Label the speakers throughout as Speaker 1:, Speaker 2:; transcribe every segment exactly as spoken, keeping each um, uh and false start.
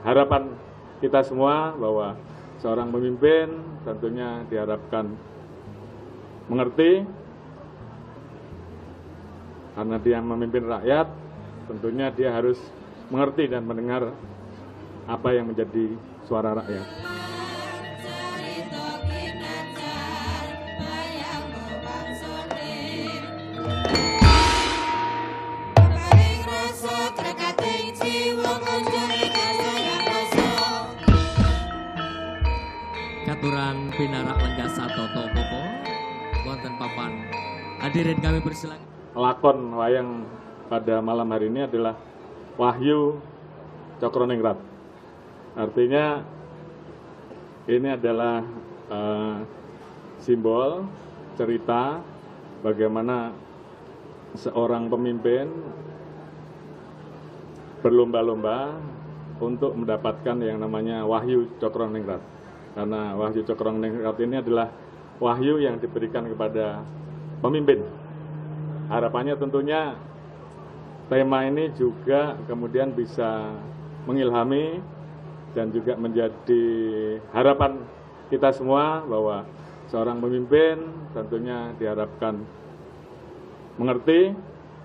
Speaker 1: harapan kita semua bahwa seorang pemimpin tentunya diharapkan mengerti, karena dia memimpin rakyat, tentunya dia harus mengerti dan mendengar apa yang menjadi suara rakyat.
Speaker 2: Katuran pinarak lenggasa toto popo wonten papan hadirin kami persilakan.
Speaker 1: Lakon wayang pada malam hari ini adalah Wahyu Cokroningrat. Artinya ini adalah uh, simbol cerita bagaimana seorang pemimpin berlomba-lomba untuk mendapatkan yang namanya Wahyu Cokroningrat. Karena Wahyu Cokroningrat ini adalah wahyu yang diberikan kepada pemimpin. Harapannya tentunya tema ini juga kemudian bisa mengilhami dan juga menjadi harapan kita semua bahwa seorang pemimpin tentunya diharapkan mengerti,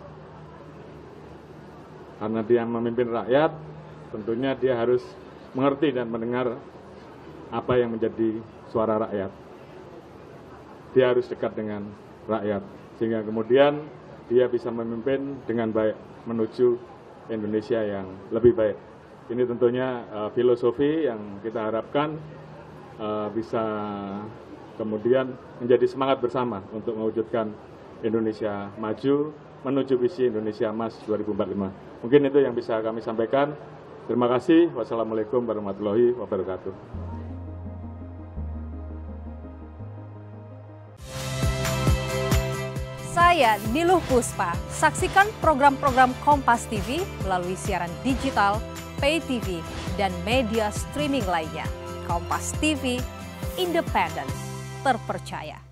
Speaker 1: karena dia memimpin rakyat, tentunya dia harus mengerti dan mendengar apa yang menjadi suara rakyat. Dia harus dekat dengan rakyat, sehingga kemudian dia bisa memimpin dengan baik menuju Indonesia yang lebih baik. Ini tentunya uh, filosofi yang kita harapkan uh, bisa kemudian menjadi semangat bersama untuk mewujudkan Indonesia maju menuju visi Indonesia Emas dua ribu empat puluh lima. Mungkin itu yang bisa kami sampaikan. Terima kasih. Wassalamualaikum warahmatullahi wabarakatuh.
Speaker 3: Saya Niluh Puspa. Saksikan program-program Kompas T V melalui siaran digital, pay T V, dan media streaming lainnya. Kompas T V, independen, terpercaya.